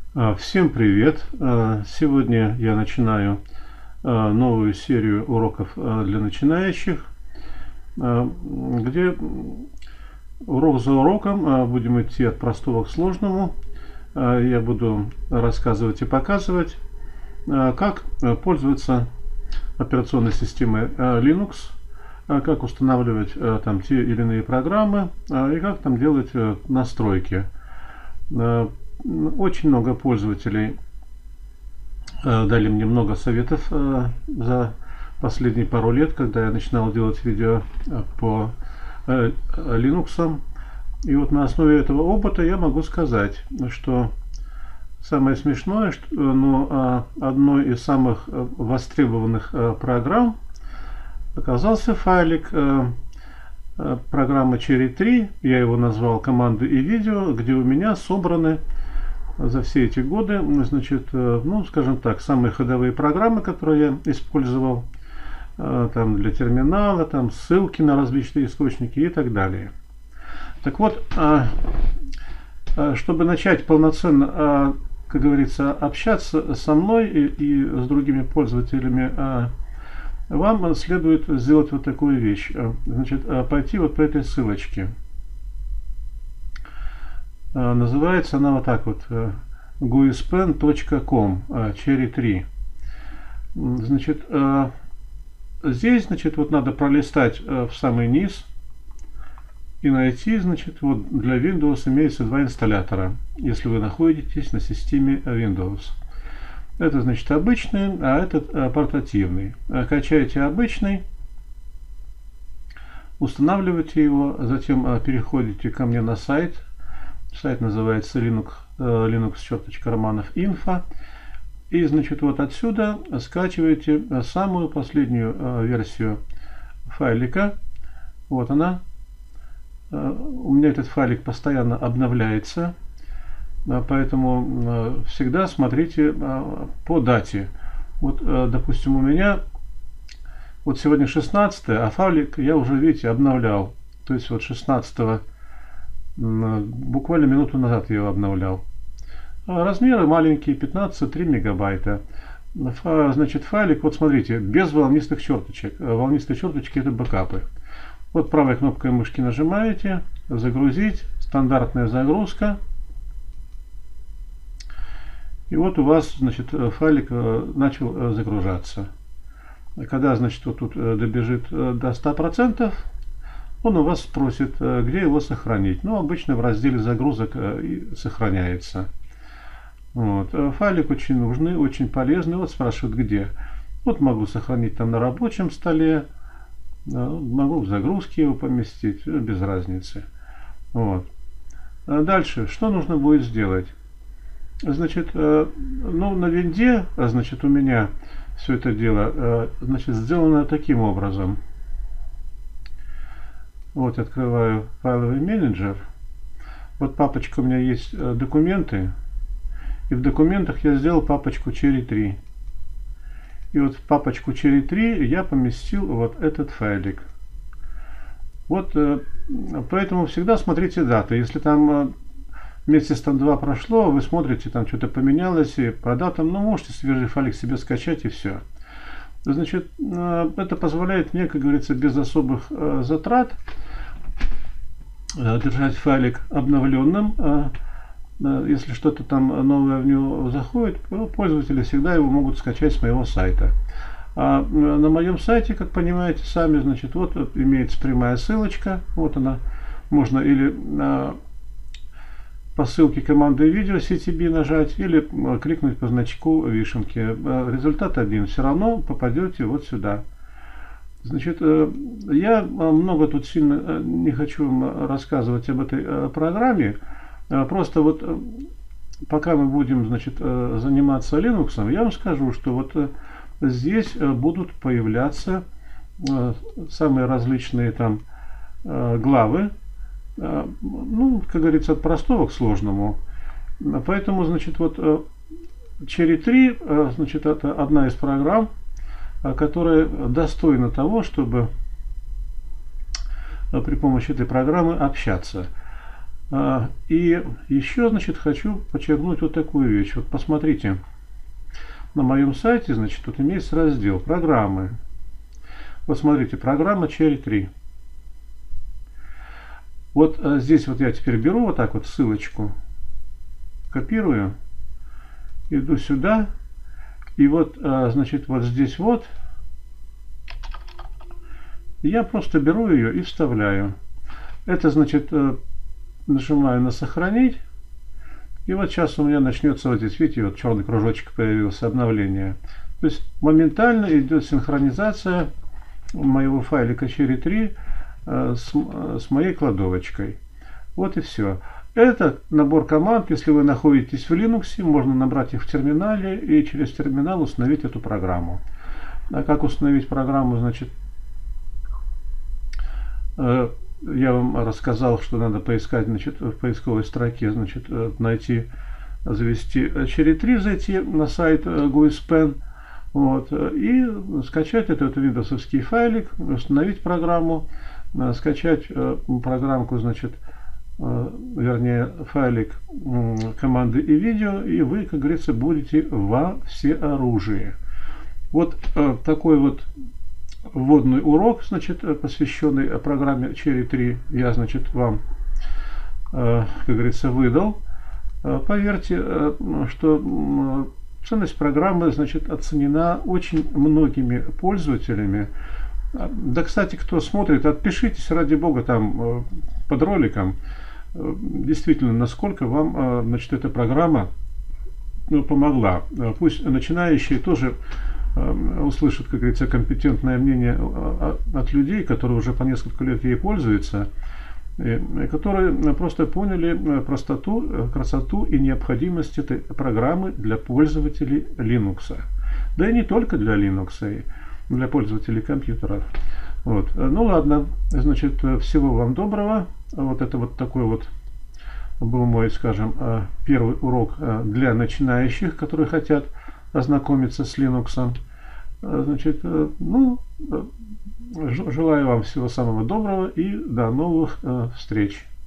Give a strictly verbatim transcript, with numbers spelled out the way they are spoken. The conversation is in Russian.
А, Всем привет! А, Сегодня я начинаю а, новую серию уроков а, для начинающих, а, где урок за уроком а, будем идти от простого к сложному. А, Я буду рассказывать и показывать, а, как а, пользоваться операционной системой а, Linux, а, как устанавливать а, там те или иные программы а, и как там делать а, настройки. А, Очень много пользователей дали мне много советов за последние пару лет, когда я начинал делать видео по Linux. И вот на основе этого опыта я могу сказать, что самое смешное, что ну, одной из самых востребованных программ оказался файлик программы Cherry три. Я его назвал «Команды и видео», где у меня собраны за все эти годы, значит, ну, скажем так, самые ходовые программы, которые я использовал там для терминала, там ссылки на различные источники и так далее. Так вот, чтобы начать полноценно, как говорится, общаться со мной и, и с другими пользователями, вам следует сделать вот такую вещь. Значит, пойти вот по этой ссылочке. Называется она вот так вот: guispen точка ком, Cherry три. Значит, здесь, значит, вот надо пролистать в самый низ и найти, значит, вот для Windows имеется два инсталлятора, если вы находитесь на системе Windows. Это, значит, обычный, а этот портативный. Качаете обычный, устанавливаете его, затем переходите ко мне на сайт. Сайт называется linux, linux.romanov.info. И, значит, вот отсюда скачиваете самую последнюю версию файлика. Вот она. У меня этот файлик постоянно обновляется, поэтому всегда смотрите по дате. Вот, допустим, у меня вот сегодня шестнадцатое, а файлик я уже, видите, обновлял. То есть вот шестнадцатого, буквально минуту назад я его обновлял. Размеры маленькие, пятнадцать целых три мегабайта. Значит, файлик, вот смотрите, без волнистых черточек. Волнистые черточки — это бэкапы. Вот правой кнопкой мышки нажимаете, загрузить, стандартная загрузка. И вот у вас, значит, файлик начал загружаться. Когда, значит, вот тут добежит до ста процентов, он у вас спросит, где его сохранить. Ну, обычно в разделе загрузок и сохраняется. Вот. Файлик очень нужный, очень полезный. Вот спрашивают, где. Вот могу сохранить там на рабочем столе, могу в загрузке его поместить, без разницы. Вот. Дальше, что нужно будет сделать? Значит, ну, на винде, значит, у меня все это дело, значит, сделано таким образом. Вот, открываю файловый менеджер. Вот папочка у меня есть документы. И в документах я сделал папочку Cherry три. И вот в папочку Cherry три я поместил вот этот файлик. Вот, поэтому всегда смотрите даты. Если там месяц там два прошло, вы смотрите, там что-то поменялось, и по датам, ну, можете свежий файлик себе скачать, и все. Значит, это позволяет мне, как говорится, без особых затрат держать файлик обновленным. Если что-то там новое в него заходит, пользователи всегда его могут скачать с моего сайта. А на моем сайте, как понимаете сами, значит, вот имеется прямая ссылочка. Вот она. Можно или по ссылке команды видео си ти би нажать, или кликнуть по значку вишенки. Результат один. Все равно попадете вот сюда. Значит, я много тут сильно не хочу вам рассказывать об этой программе. Просто вот пока мы будем, значит, заниматься Linux, я вам скажу, что вот здесь будут появляться самые различные там главы. Ну, как говорится, от простого к сложному. Поэтому, значит, вот Cherry три, значит, это одна из программ, которая достойна того, чтобы при помощи этой программы общаться. И еще, значит, хочу подчеркнуть вот такую вещь. Вот посмотрите, на моем сайте, значит, тут имеется раздел «Программы». Вот смотрите, программа Cherry три. Вот здесь вот я теперь беру вот так вот ссылочку, копирую, иду сюда, и вот, значит, вот здесь вот, я просто беру ее и вставляю. Это, значит, нажимаю на «Сохранить». И вот сейчас у меня начнется, вот здесь, видите, вот черный кружочек появился, обновление. То есть моментально идет синхронизация моего файлика Cherry три с, с моей кладовочкой. Вот и все. Это набор команд. Если вы находитесь в Linux, можно набрать их в терминале и через терминал установить эту программу. А как установить программу, значит, я вам рассказал, что надо поискать, значит, в поисковой строке, значит, найти, завести Cherry три, зайти на сайт GUISPen, вот, и скачать этот виндовсовский файлик, установить программу, скачать программку, значит, вернее, файлик команды и видео, и вы, как говорится, будете во всеоружии. Вот такой вот вводный урок, значит, посвященный программе Cherry три, я, значит, вам, как говорится, выдал. Поверьте, что ценность программы, значит, оценена очень многими пользователями. Да, кстати, кто смотрит, отпишитесь, ради бога, там под роликом, действительно, насколько вам, значит, эта программа, ну, помогла. Пусть начинающие тоже услышат, как говорится, компетентное мнение от людей, которые уже по несколько лет ей пользуются, которые просто поняли простоту, красоту и необходимость этой программы для пользователей Linux. Да и не только для Linux, и для пользователей компьютеров. Вот. Ну ладно, значит, всего вам доброго. Вот это вот такой вот был мой, скажем, первый урок для начинающих, которые хотят ознакомиться с Linux. Значит, ну, желаю вам всего самого доброго и до новых встреч.